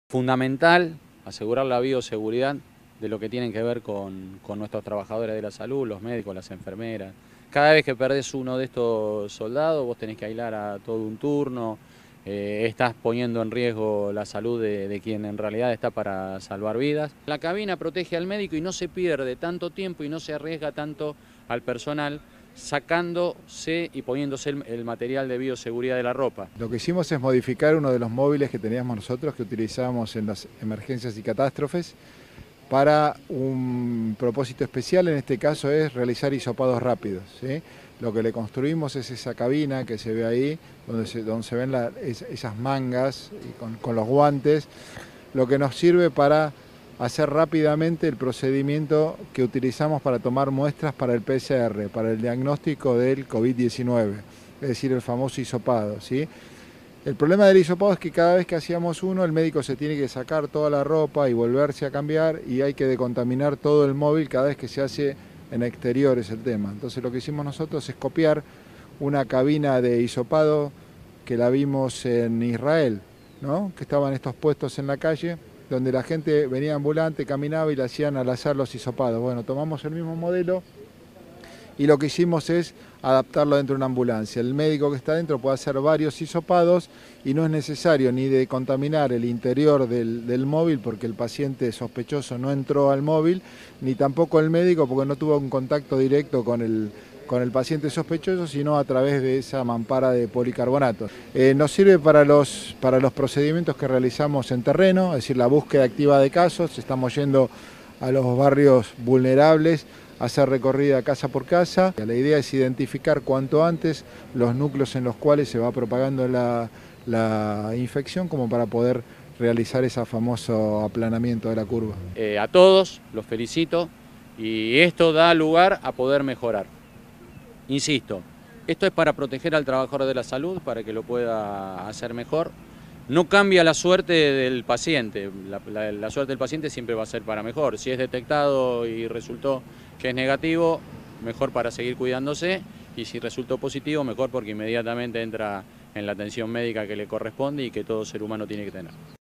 Fundamental asegurar la bioseguridad de lo que tienen que ver con nuestros trabajadores de la salud, los médicos, las enfermeras. Cada vez que perdés uno de estos soldados, vos tenés que aislar a todo un turno, estás poniendo en riesgo la salud de quien en realidad está para salvar vidas. La cabina protege al médico y no se pierde tanto tiempo y no se arriesga tanto al personal, sacándose y poniéndose el material de bioseguridad de la ropa. Lo que hicimos es modificar uno de los móviles que teníamos nosotros, que utilizábamos en las emergencias y catástrofes, para un propósito especial. En este caso es realizar hisopados rápidos, ¿sí? Lo que le construimos es esa cabina que se ve ahí, donde se ven esas mangas y con los guantes, lo que nos sirve para hacer rápidamente el procedimiento que utilizamos para tomar muestras para el PCR, para el diagnóstico del COVID-19, es decir, el famoso hisopado, ¿sí? El problema del hisopado es que cada vez que hacíamos uno, el médico se tiene que sacar toda la ropa y volverse a cambiar, y hay que decontaminar todo el móvil cada vez que se hace en exteriores el tema. Entonces lo que hicimos nosotros es copiar una cabina de hisopado que la vimos en Israel, ¿no? Que estaban estos puestos en la calle, donde la gente venía ambulante, caminaba y le hacían al azar los hisopados. Bueno, tomamos el mismo modelo y lo que hicimos es adaptarlo dentro de una ambulancia. El médico que está dentro puede hacer varios hisopados y no es necesario ni de contaminar el interior del móvil, porque el paciente sospechoso no entró al móvil, ni tampoco el médico porque no tuvo un contacto directo con el paciente sospechoso, sino a través de esa mampara de policarbonato. Nos sirve para los procedimientos que realizamos en terreno, es decir, la búsqueda activa de casos. Estamos yendo a los barrios vulnerables, hacer recorrida casa por casa. La idea es identificar cuanto antes los núcleos en los cuales se va propagando la infección, como para poder realizar ese famoso aplanamiento de la curva. A todos los felicito y esto da lugar a poder mejorar. Insisto, esto es para proteger al trabajador de la salud, para que lo pueda hacer mejor. No cambia la suerte del paciente, la suerte del paciente siempre va a ser para mejor. Si es detectado y resultó que es negativo, mejor para seguir cuidándose, y si resultó positivo, mejor porque inmediatamente entra en la atención médica que le corresponde y que todo ser humano tiene que tener.